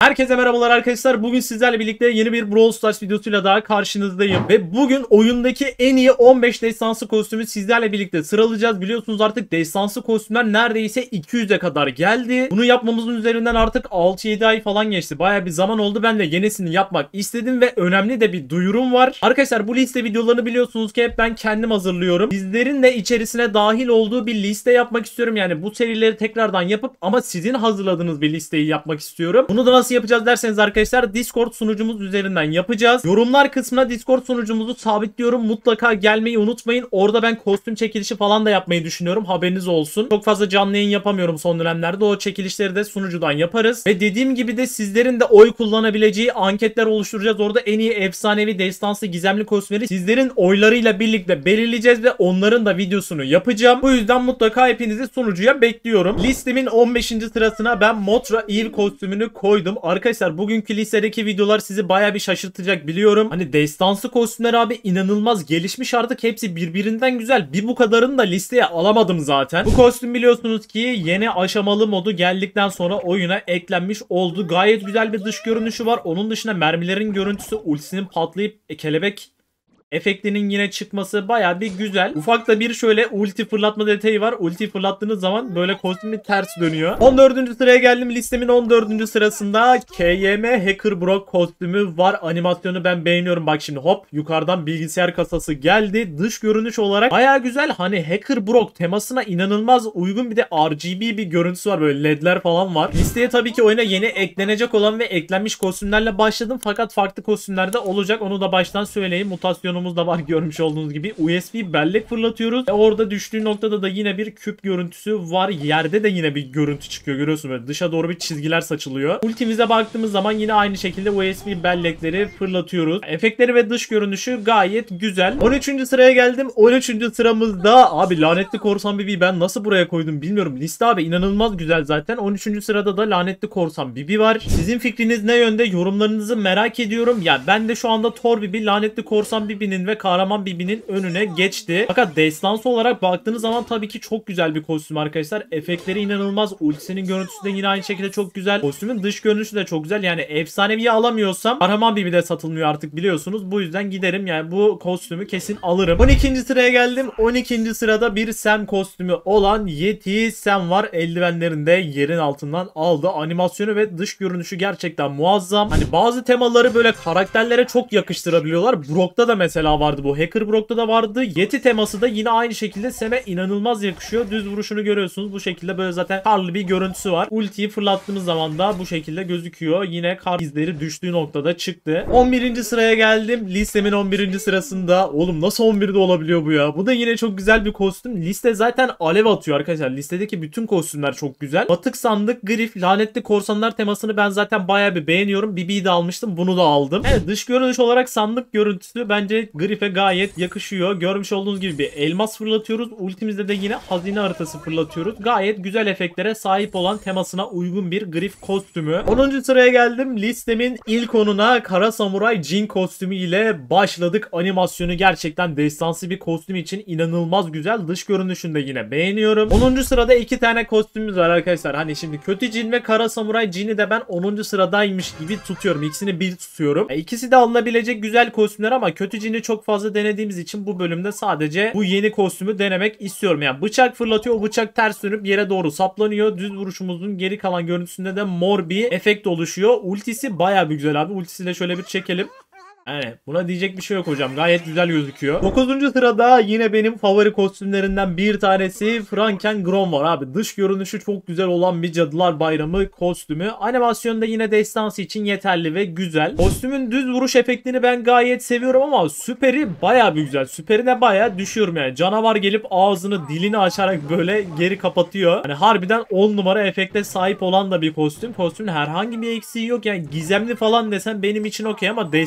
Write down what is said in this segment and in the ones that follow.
Herkese merhabalar arkadaşlar. Bugün sizlerle birlikte yeni bir Brawl Stars videosuyla daha karşınızdayım. Ve bugün oyundaki en iyi 15 destansı kostümü sizlerle birlikte sıralayacağız. Biliyorsunuz artık destansı kostümler neredeyse 200'e kadar geldi. Bunu yapmamızın üzerinden artık 6-7 ay falan geçti. Baya bir zaman oldu. Ben de yenisini yapmak istedim ve önemli de bir duyurum var. Arkadaşlar bu liste videolarını biliyorsunuz ki hep ben kendim hazırlıyorum. Sizlerin de içerisine dahil olduğu bir liste yapmak istiyorum. Yani bu serileri tekrardan yapıp ama sizin hazırladığınız bir listeyi yapmak istiyorum. Bunu da nasıl yapacağız derseniz arkadaşlar Discord sunucumuz üzerinden yapacağız. Yorumlar kısmına Discord sunucumuzu sabitliyorum. Mutlaka gelmeyi unutmayın. Orada ben kostüm çekilişi falan da yapmayı düşünüyorum. Haberiniz olsun. Çok fazla canlı yayın yapamıyorum son dönemlerde. O çekilişleri de sunucudan yaparız. Ve dediğim gibi de sizlerin de oy kullanabileceği anketler oluşturacağız. Orada en iyi efsanevi, destansı, gizemli kostümleri sizlerin oylarıyla birlikte belirleyeceğiz ve onların da videosunu yapacağım. Bu yüzden mutlaka hepinizi sunucuya bekliyorum. Listemin 15. sırasına ben Mothra Eve kostümünü koydum. Arkadaşlar bugünkü listedeki videolar sizi baya bir şaşırtacak biliyorum. Hani destansı kostümler abi inanılmaz gelişmiş artık. Hepsi birbirinden güzel. Bir bu kadarını da listeye alamadım zaten. Bu kostüm biliyorsunuz ki yeni aşamalı modu geldikten sonra oyuna eklenmiş oldu. Gayet güzel bir dış görünüşü var. Onun dışında mermilerin görüntüsü, ultisinin patlayıp kelebek efektinin yine çıkması baya bir güzel. Ufak da bir şöyle ulti fırlatma detayı var. Ulti fırlattığınız zaman böyle kostüm bir ters dönüyor. 14. sıraya geldim. Listemin 14. sırasında KYM Hacker Brock kostümü var. Animasyonu ben beğeniyorum. Bak şimdi hop yukarıdan bilgisayar kasası geldi. Dış görünüş olarak baya güzel. Hani Hacker Brock temasına inanılmaz uygun, bir de RGB bir görüntüsü var. Böyle ledler falan var. Listeye tabii ki oyuna yeni eklenecek olan ve eklenmiş kostümlerle başladım. Fakat farklı kostümler de olacak. Onu da baştan söyleyeyim. Mutasyonumuz da var görmüş olduğunuz gibi. USB bellek fırlatıyoruz. Orada düştüğü noktada da yine bir küp görüntüsü var. Yerde de yine bir görüntü çıkıyor. Görüyorsun böyle dışa doğru bir çizgiler saçılıyor. Ultimize baktığımız zaman yine aynı şekilde USB bellekleri fırlatıyoruz. Efektleri ve dış görünüşü gayet güzel. 13. sıraya geldim. 13. sıramızda abi lanetli korsan Bibi ben nasıl buraya koydum bilmiyorum. Liste abi inanılmaz güzel zaten. 13. sırada da lanetli korsan Bibi var. Sizin fikriniz ne yönde? Yorumlarınızı merak ediyorum. Ya ben de şu anda Thor Bibi, lanetli korsan Bibi'nin ve kahraman Bibi'nin önüne geçti. Fakat destansı olarak baktığınız zaman tabii ki çok güzel bir kostüm arkadaşlar. Efektleri inanılmaz. Ultisinin görüntüsü de yine aynı şekilde çok güzel. Kostümün dış görünüşü de çok güzel. Yani efsaneviyi alamıyorsam kahraman Bibi de satılmıyor artık biliyorsunuz. Bu yüzden giderim yani bu kostümü kesin alırım. 12. sıraya geldim. 12. sırada bir Sam kostümü olan Yeti Sam var. Eldivenlerini de yerin altından aldı. Animasyonu ve dış görünüşü gerçekten muazzam. Hani bazı temaları böyle karakterlere çok yakıştırabiliyorlar. Brock'ta da mesela vardı bu. Hacker Brock'ta da vardı. Yeti teması da yine aynı şekilde Sam'e inanılmaz yakışıyor. Düz vuruşunu görüyorsunuz. Bu şekilde böyle zaten karlı bir görüntüsü var. Ultiyi fırlattığımız zaman da bu şekilde gözüküyor. Yine kar izleri düştüğü noktada çıktı. 11. sıraya geldim. Listemin 11. sırasında. Oğlum nasıl 11'de olabiliyor bu ya? Bu da yine çok güzel bir kostüm. Liste zaten alev atıyor arkadaşlar. Listedeki bütün kostümler çok güzel. Batık sandık, grif, lanetli korsanlar temasını ben zaten bayağı bir beğeniyorum. Bibi'yi de almıştım. Bunu da aldım. Evet, dış görünüş olarak sandık görüntüsü bence grife gayet yakışıyor. Görmüş olduğunuz gibi bir elmas fırlatıyoruz. Ultimizde de yine hazine haritası fırlatıyoruz. Gayet güzel efektlere sahip olan temasına uygun bir grif kostümü. 10. sıraya geldim. Listemin ilk onuna Kara Samuray Jin kostümü ile başladık. Animasyonu gerçekten destansı bir kostüm için inanılmaz güzel. Dış görünüşünü de yine beğeniyorum. 10. sırada iki tane kostümümüz var arkadaşlar. Hani şimdi kötü Jin ve Kara Samuray Jin'i de ben 10. sıradaymış gibi tutuyorum. İkisini bir tutuyorum. İkisi de alınabilecek güzel kostümler ama kötü Jin'i çok fazla denediğimiz için bu bölümde sadece bu yeni kostümü denemek istiyorum. Yani bıçak fırlatıyor. O bıçak ters dönüp yere doğru saplanıyor. Düz vuruşumuzun geri kalan görüntüsünde de mor bir efekt oluşuyor. Ultisi bayağı bir güzel abi. Ultisiyle şöyle bir çekelim. Yani buna diyecek bir şey yok hocam. Gayet güzel gözüküyor. 9. sırada yine benim favori kostümlerinden bir tanesi Franken Grom var abi. Dış görünüşü çok güzel olan bir Cadılar Bayramı kostümü. Animasyonda yine destansı için yeterli ve güzel. Kostümün düz vuruş efektini ben gayet seviyorum ama süperi bayağı bir güzel. Süperine bayağı düşüyorum yani. Canavar gelip ağzını dilini açarak böyle geri kapatıyor. Hani harbiden 10 numara efekte sahip olan da bir kostüm. Kostümün herhangi bir eksiği yok. Yani gizemli falan desem benim için okey ama destansı da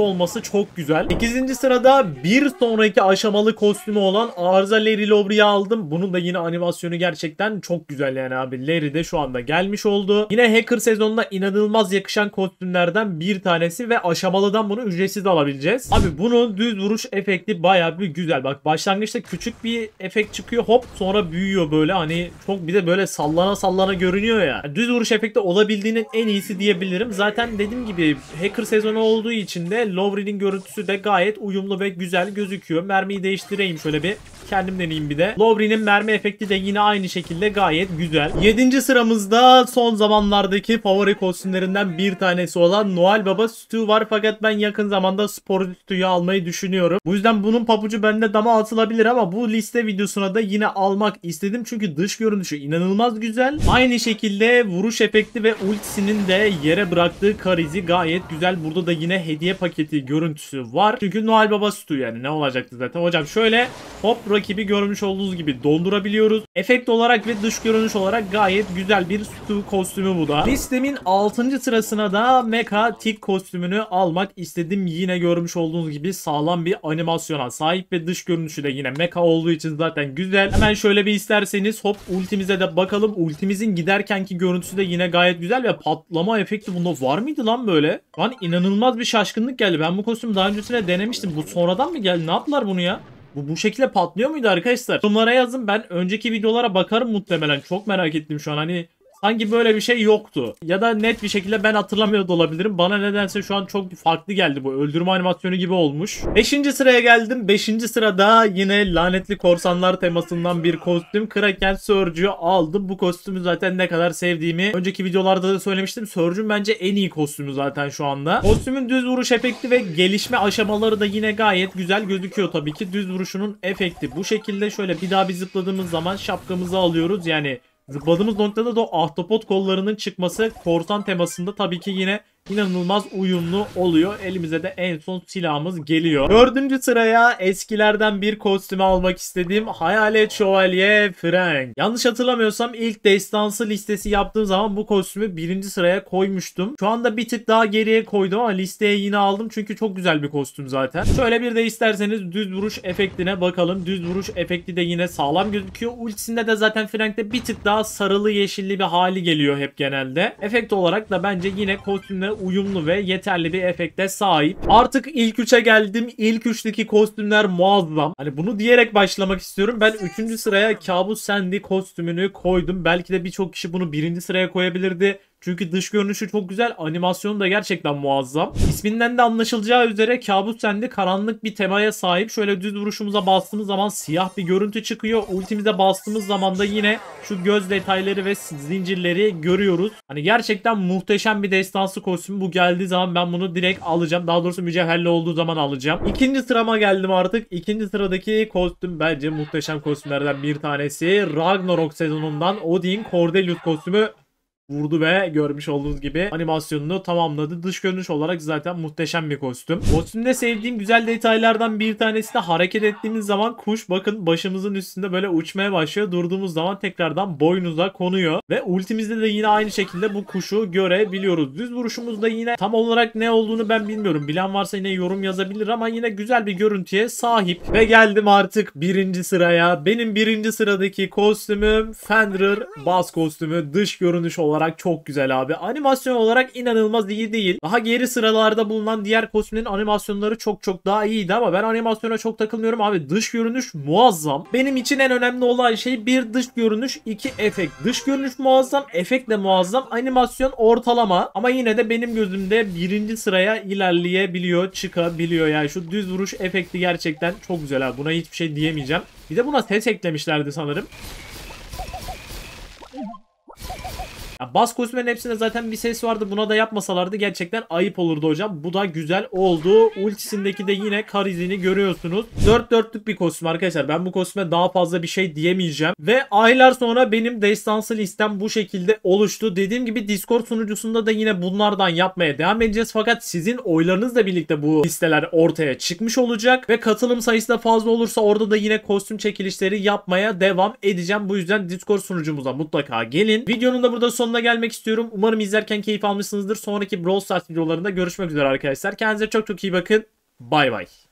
olması çok güzel. 8. sırada bir sonraki aşamalı kostümü olan Arıza Larry Lowry'i aldım. Bunun da yine animasyonu gerçekten çok güzel yani abi. Larry de şu anda gelmiş oldu. Yine Hacker sezonuna inanılmaz yakışan kostümlerden bir tanesi ve aşamalıdan bunu ücretsiz alabileceğiz. Abi bunun düz vuruş efekti bayağı bir güzel. Bak başlangıçta küçük bir efekt çıkıyor, hop sonra büyüyor böyle, hani çok bir de böyle sallana sallana görünüyor ya. Yani düz vuruş efekti olabildiğinin en iyisi diyebilirim. Zaten dediğim gibi Hacker sezonu olduğu için de Lowry'nin görüntüsü de gayet uyumlu ve güzel gözüküyor. Mermiyi değiştireyim şöyle bir. Kendim deneyeyim bir de. Lowry'nin mermi efekti de yine aynı şekilde gayet güzel. 7. sıramızda son zamanlardaki favori kostümlerinden bir tanesi olan Noel Baba Stu var. Fakat ben yakın zamanda Spor Stu'yu almayı düşünüyorum. Bu yüzden bunun pabucu bende dama atılabilir ama bu liste videosuna da yine almak istedim. Çünkü dış görünüşü inanılmaz güzel. Aynı şekilde vuruş efekti ve ultisinin de yere bıraktığı karizi gayet güzel. Burada da yine hediye paketi görüntüsü var. Çünkü Noel Baba Stu yani ne olacaktı zaten. Hocam şöyle hop rakibi görmüş olduğunuz gibi dondurabiliyoruz. Efekt olarak ve dış görünüş olarak gayet güzel bir Stu kostümü bu da. Listemin 6. sırasına da Mecha Tik kostümünü almak istedim. Yine görmüş olduğunuz gibi sağlam bir animasyona sahip ve dış görünüşü de yine mecha olduğu için zaten güzel. Hemen şöyle bir isterseniz hop ultimize de bakalım. Ultimizin giderkenki görüntüsü de yine gayet güzel ve patlama efekti bunda var mıydı lan böyle? Lan inanılmaz bir şaşkınlık geldi. Ben bu kostümü daha öncesine denemiştim. Bu sonradan mı geldi? Ne yaptılar bunu ya? Bu şekilde patlıyor muydu arkadaşlar? Yorumlara yazın, ben önceki videolara bakarım muhtemelen. Çok merak ettim şu an, hani sanki böyle bir şey yoktu. Ya da net bir şekilde ben hatırlamıyor da olabilirim. Bana nedense şu an çok farklı geldi bu. Öldürme animasyonu gibi olmuş. 5. sıraya geldim. 5. sırada yine lanetli korsanlar temasından bir kostüm. Kraken Surge'ü aldım. Bu kostümü zaten ne kadar sevdiğimi önceki videolarda da söylemiştim. Surge'ün bence en iyi kostümü zaten şu anda. Kostümün düz vuruş efekti ve gelişme aşamaları da yine gayet güzel gözüküyor tabii ki. Düz vuruşunun efekti bu şekilde. Şöyle bir daha bir zıpladığımız zaman şapkamızı alıyoruz. Yani zıpladığımız noktada da o ahtapot kollarının çıkması korsan temasında tabii ki yine inanılmaz uyumlu oluyor. Elimize de en son silahımız geliyor. 4. sıraya eskilerden bir kostümü almak istediğim Hayalet Şövalye Frank. Yanlış hatırlamıyorsam ilk destansı listesi yaptığım zaman bu kostümü 1. sıraya koymuştum. Şu anda bir tık daha geriye koydum ama listeye yine aldım çünkü çok güzel bir kostüm zaten. Şöyle bir de isterseniz düz vuruş efektine bakalım. Düz vuruş efekti de yine sağlam gözüküyor. Ultisinde de zaten Frank'te bir tık daha sarılı yeşilli bir hali geliyor hep genelde. Efekt olarak da bence yine kostümle uyumlu ve yeterli bir efekte sahip. Artık ilk 3'e geldim. İlk 3'teki kostümler muazzam. Hani bunu diyerek başlamak istiyorum. Ben 3. sıraya Kabus Sandy kostümünü koydum. Belki de birçok kişi bunu 1. sıraya koyabilirdi. Çünkü dış görünüşü çok güzel. Animasyonu da gerçekten muazzam. İsminden de anlaşılacağı üzere Kabus Sandy karanlık bir temaya sahip. Şöyle düz vuruşumuza bastığımız zaman siyah bir görüntü çıkıyor. Ultimize bastığımız zaman da yine şu göz detayları ve zincirleri görüyoruz. Hani gerçekten muhteşem bir destansı kostüm. Bu geldiği zaman ben bunu direkt alacağım. Daha doğrusu mücevherli olduğu zaman alacağım. 2. sırama geldim artık. 2. sıradaki kostüm bence muhteşem kostümlerden bir tanesi. Ragnarok sezonundan Odin Cordelius kostümü vurdu ve görmüş olduğunuz gibi animasyonunu tamamladı. Dış görünüş olarak zaten muhteşem bir kostüm. Kostümde sevdiğim güzel detaylardan bir tanesi de hareket ettiğimiz zaman kuş bakın başımızın üstünde böyle uçmaya başlıyor. Durduğumuz zaman tekrardan boynuza konuyor. Ve ultimizde de yine aynı şekilde bu kuşu görebiliyoruz. Düz vuruşumuzda yine tam olarak ne olduğunu ben bilmiyorum. Bilen varsa yine yorum yazabilir ama yine güzel bir görüntüye sahip. Ve geldim artık 1. sıraya. Benim 1. sıradaki kostümüm Fenrir Bass kostümü. Dış görünüş olarak çok güzel abi. Animasyon olarak inanılmaz iyi değil. Daha geri sıralarda bulunan diğer kostümlerin animasyonları çok daha iyiydi ama ben animasyona çok takılmıyorum abi. Dış görünüş muazzam. Benim için en önemli olan şey bir dış görünüş, 2 efekt. Dış görünüş muazzam, efekt de muazzam. Animasyon ortalama ama yine de benim gözümde 1. sıraya ilerleyebiliyor, çıkabiliyor. Yani şu düz vuruş efekti gerçekten çok güzel abi. Buna hiçbir şey diyemeyeceğim. Bir de buna ses eklemişlerdi sanırım. Bas kostümlerin hepsinde zaten bir ses vardı. Buna da yapmasalardı gerçekten ayıp olurdu hocam. Bu da güzel oldu. Ultisindeki de yine karizini görüyorsunuz. 4 dörtlük bir kostüm arkadaşlar. Ben bu kostüme daha fazla bir şey diyemeyeceğim. Ve aylar sonra benim destansı listem bu şekilde oluştu. Dediğim gibi Discord sunucusunda da yine bunlardan yapmaya devam edeceğiz. Fakat sizin oylarınızla birlikte bu listeler ortaya çıkmış olacak. Ve katılım sayısı da fazla olursa orada da yine kostüm çekilişleri yapmaya devam edeceğim. Bu yüzden Discord sunucumuza mutlaka gelin. Videonun da burada sonuna sonuna gelmek istiyorum. Umarım izlerken keyif almışsınızdır. Sonraki Brawl Stars videolarında görüşmek üzere arkadaşlar. Kendinize çok çok iyi bakın. Bay bay.